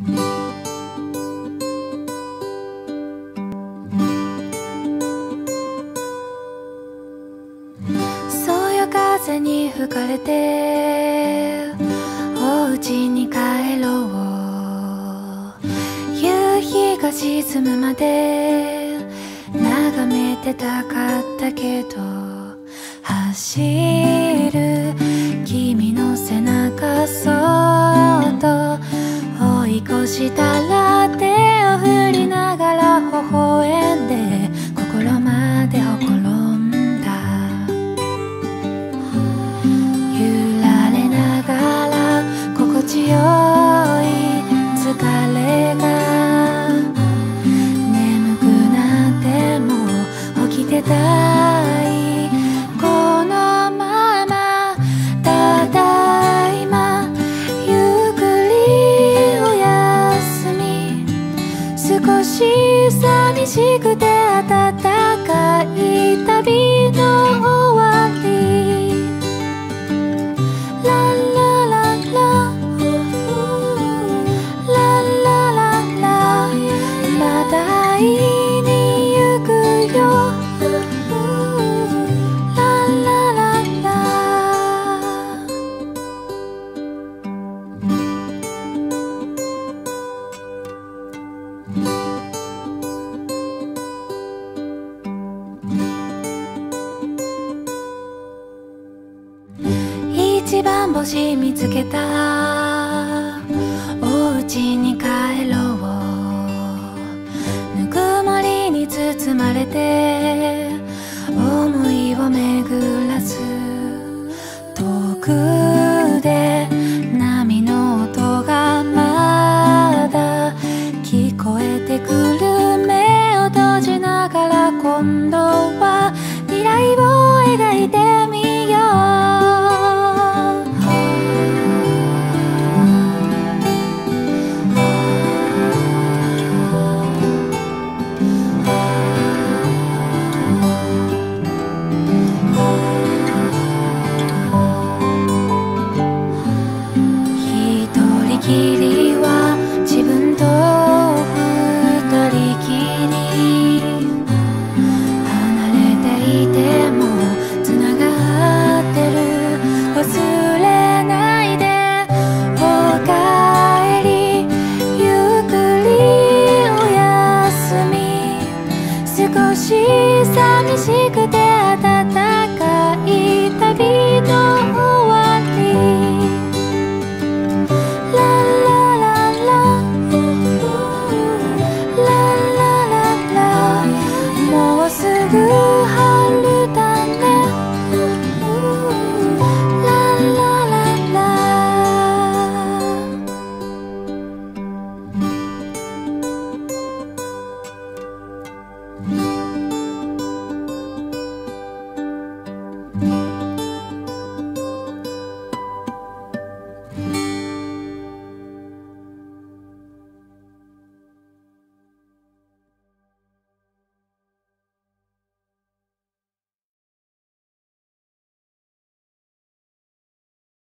そよ風に吹かれてお家に帰ろう。夕日が沈むまで眺めてたかったけど、走る君の背中そっと追い越したら、手を振りながら微笑んで心までほころんだ。揺られながら心地よい疲れが、眠くなっても起きてたい。このままただいまゆっくりおやすみ。少し寂しくて暖かい旅の終わり。ララララララララ、また会いに行くよ。ララララ。一番星見つけた、お家に帰ろう。ぬくもりに包まれて思いを巡らす。遠くで波の音がまだ聞こえてくる。目を閉じながら今度は未来を描いてみよう。一人きり